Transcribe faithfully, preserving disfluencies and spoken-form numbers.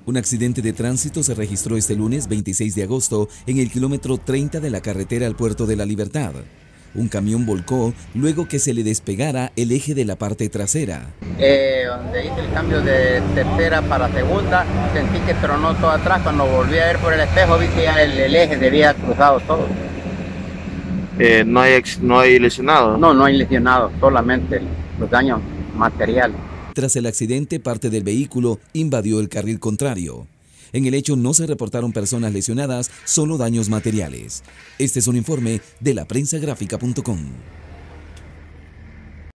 Un accidente de tránsito se registró este lunes veintiséis de agosto en el kilómetro treinta de la carretera al Puerto de la Libertad. Un camión volcó luego que se le despegara el eje de la parte trasera. Eh, donde hice el cambio de tercera para segunda, sentí que tronó todo atrás. Cuando volví a ver por el espejo vi que ya el, el eje debía cruzado todo. Eh, ¿no hay, no hay lesionados? No, no hay lesionados, solamente los daños materiales. Tras el accidente, parte del vehículo invadió el carril contrario. En el hecho no se reportaron personas lesionadas, solo daños materiales. Este es un informe de la prensa gráfica punto com.